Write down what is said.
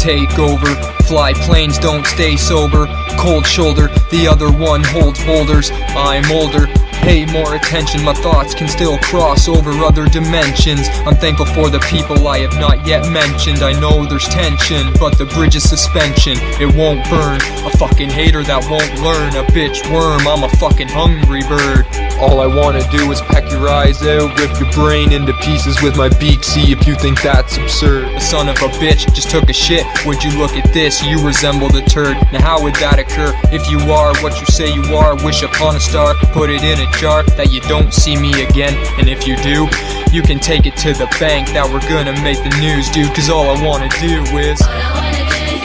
take over. Fly planes, don't stay sober. Cold shoulder, the other one holds boulders. I'm older, pay more attention. My thoughts can still cross over other dimensions. I'm thankful for the people I have not yet mentioned. I know there's tension, but the bridge is suspension. It won't burn, a fucking hater that won't learn. A bitch worm, I'm a fucking hungry bird. All I wanna do is peck your eyes out, rip your brain into pieces with my beak. See if you think that's absurd. The son of a bitch just took a shit. Would you look at this? You resemble the turd. Now how would that occur? If you are what you say you are, wish upon a star, put it in a jar that you don't see me again. And if you do, you can take it to the bank that we're gonna make the news, dude. Cause all I wanna do is